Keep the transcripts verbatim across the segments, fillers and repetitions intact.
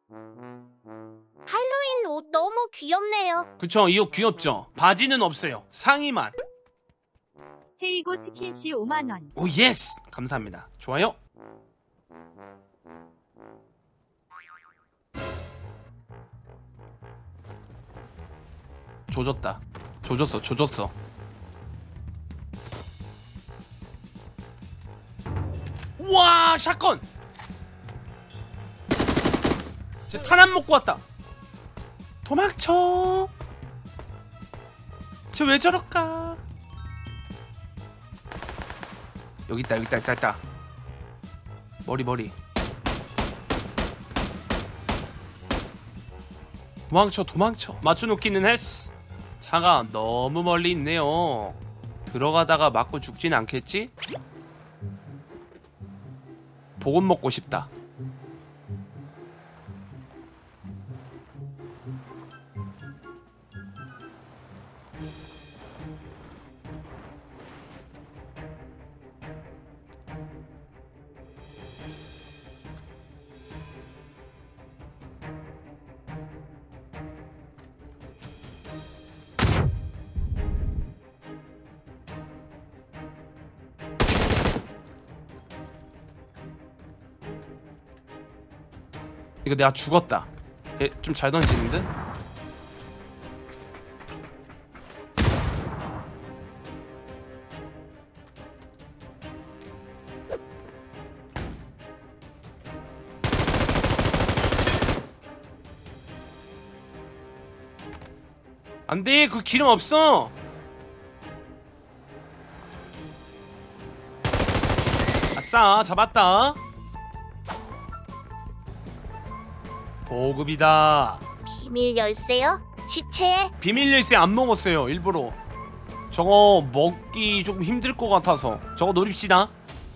할로윈 옷 너무 귀엽네요. 그쵸, 이 옷 귀엽죠? 바지는 없어요. 상의만. 테이고 치킨씨 오만 원. 오 예스! 감사합니다. 좋아요. 조졌다. 조졌어 조졌어. 와 샷건! 쟤 탄 안 먹고 왔다. 도망쳐. 쟤 왜 저럴까? 여기 있다 여기 있다 있다 있다. 머리 머리. 도망쳐 도망쳐. 맞춰놓기는 했어. 차가 너무 멀리 있네요. 들어가다가 맞고 죽진 않겠지? 보급 먹고 싶다. 이거 내가 죽었다. 얘 좀 잘 던지는데? 안돼, 그 기름 없어. 아싸, 잡았다. 보급이다. 비밀 열쇠요? 시체에? 비밀 열쇠 안 먹었어요, 일부러. 저거 먹기 조금 힘들 것 같아서. 저거 노립시다.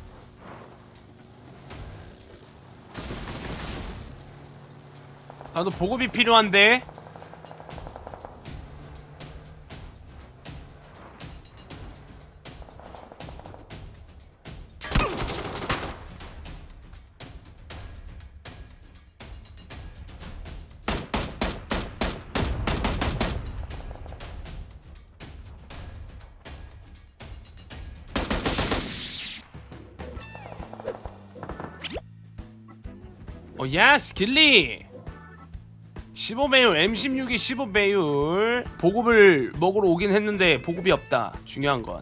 나도 보급이 필요한데. 어, 예스! 길리! 십오 배율, 엠 십육이 십오 배율. 보급을 먹으러 오긴 했는데 보급이 없다. 중요한 건.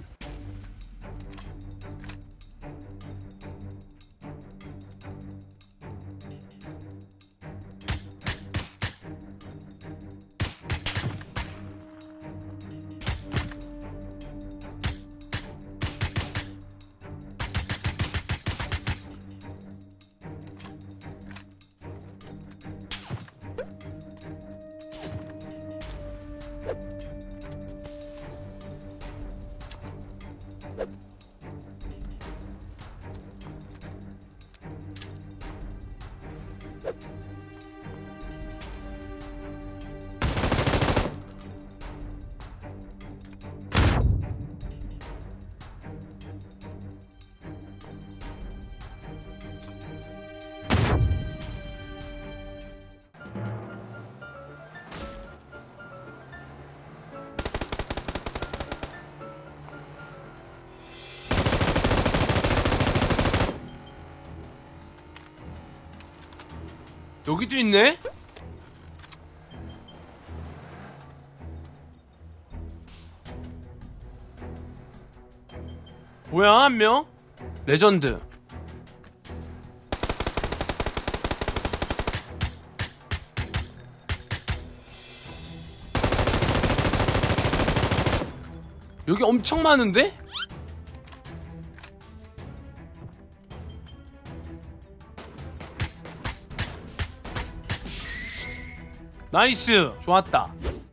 여기도 있네? 뭐야, 한 명? 레전드. 여기 엄청 많은데? 나이스! 좋았다.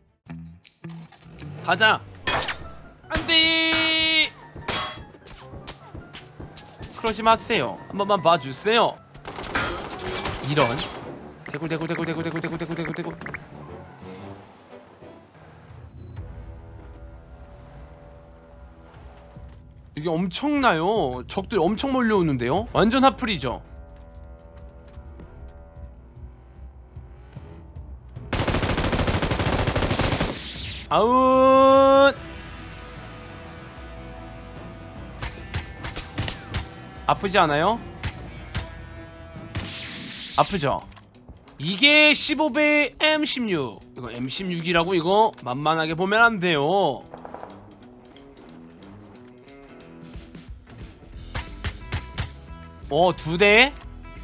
가자. 안돼. 그러지 마세요. 한 번만 봐주세요. 이런. 대굴 대굴 대굴 대굴 대굴 대굴 대굴 대굴 대굴. 이게 엄청나요. 적들 엄청 몰려오는데요. 완전 핫플이죠. 아웃. 아프지 않아요? 아프죠? 이게 십오 배 엠 십육. 이거 엠 십육이라고 이거 만만하게 보면 안 돼요. 어, 두 대?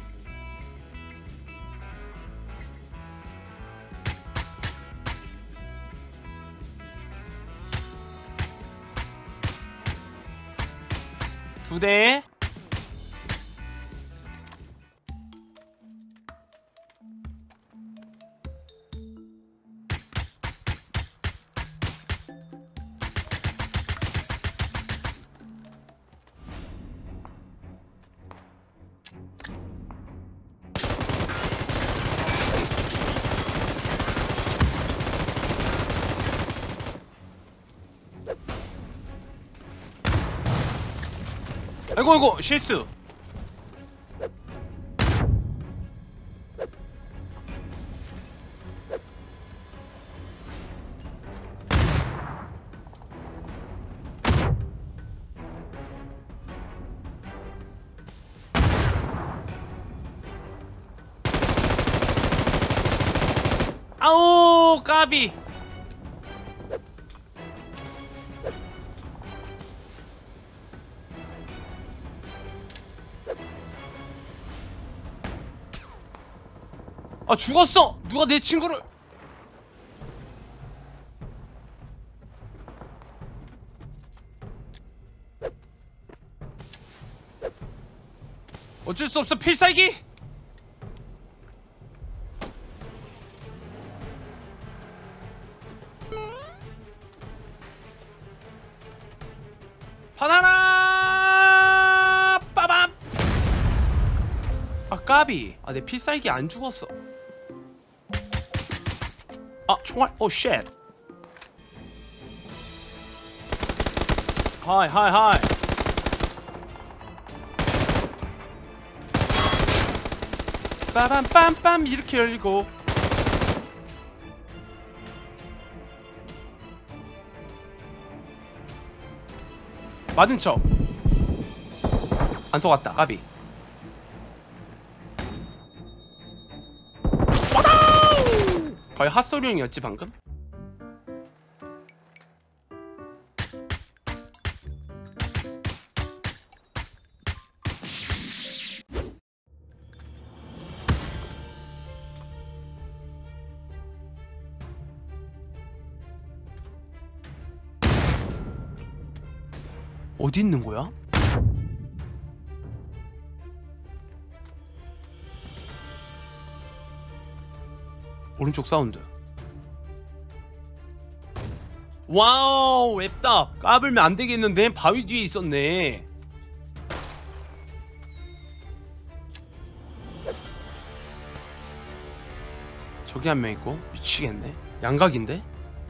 두 대? 아이고 아이고 실수. 아오 까비. 아 죽었어. 누가 내 친구를. 어쩔 수 없어. 필살기. 바나나 빠밤. 아 까비. 아 내 필살기 안 죽었어. 아 총알. 오 쉣. 하이 하이 하이. 빠밤 빰빰 이렇게 열리고. 맞은 척. 안 속았다. 까비. 거의 핫소룡이었지 방금? 어디 있는 거야? 오른쪽 사운드. 와우 웹답. 까불면 안 되겠는데. 바위 뒤에 있었네. 저기 한 명 있고. 미치겠네. 양각인데?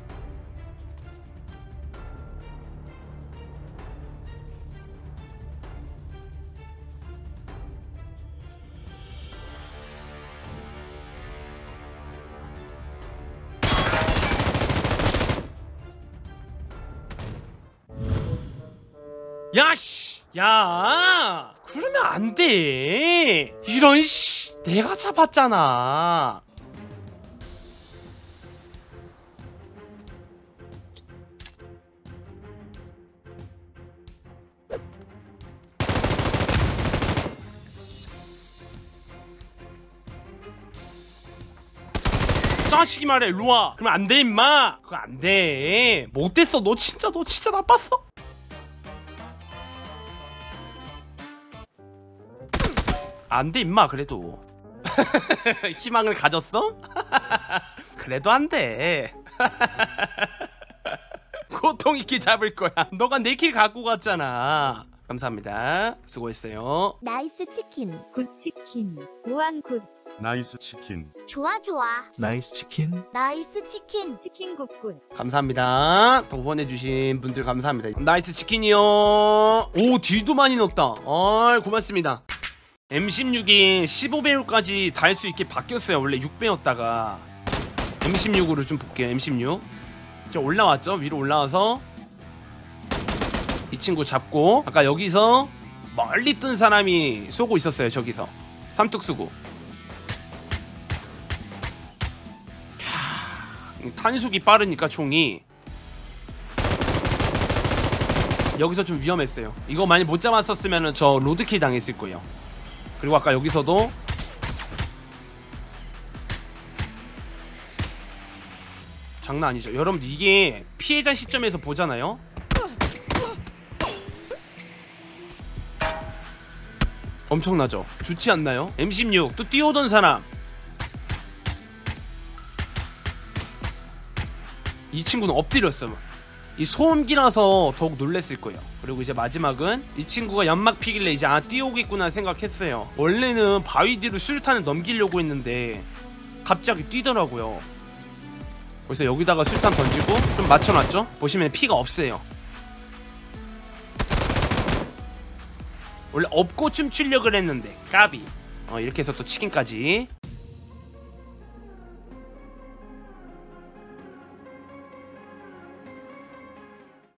야씨, 야, 그러면 안 돼. 이런 씨, 내가 잡았잖아. 자식이 말해, 일로와. 그러면 안 돼, 임마. 그거 안 돼. 못됐어. 너 진짜, 너 진짜 나빴어. 안 돼, 임마. 그래도 희망을 가졌어? 그래도 안 돼. 고통 있게 잡을 거야. 너가 내 킬 갖고 갔잖아. 감사합니다. 수고했어요. 나이스 치킨. 굿 치킨. 우한 굿. 나이스 치킨. 좋아 좋아. 나이스 치킨. 나이스 치킨. 치킨 굿굿. 감사합니다. 후원해주신 분들 감사합니다. 나이스 치킨이요. 오 딜도 많이 넣었다. 아 고맙습니다. 엠 십육이 십오 배율까지 달 수 있게 바뀌었어요. 원래 육 배였다가 엠 십육으로 좀 볼게요. 엠 십육 이제 올라왔죠. 위로 올라와서 이 친구 잡고, 아까 여기서 멀리 뜬 사람이 쏘고 있었어요. 저기서 삼뚝 쓰고. 캬, 탄속이 빠르니까 총이 여기서 좀 위험했어요. 이거 많이 못 잡았었으면 저 로드킬 당했을 거예요. 그리고 아까 여기서도 장난 아니죠. 여러분 이게 피해자 시점에서 보잖아요. 엄청나죠? 좋지 않나요? 엠 십육 또 뛰어오던 사람, 이 친구는 엎드렸어. 이 소음기라서 더욱 놀랬을 거예요. 그리고 이제 마지막은 이 친구가 연막 피길래 이제 아 뛰어오겠구나 생각했어요. 원래는 바위 뒤로 수류탄을 넘기려고 했는데 갑자기 뛰더라고요. 그래서 여기다가 수류탄 던지고 좀 맞춰놨죠? 보시면 피가 없어요. 원래 업고 춤추려고 했는데 까비. 어, 이렇게 해서 또 치킨까지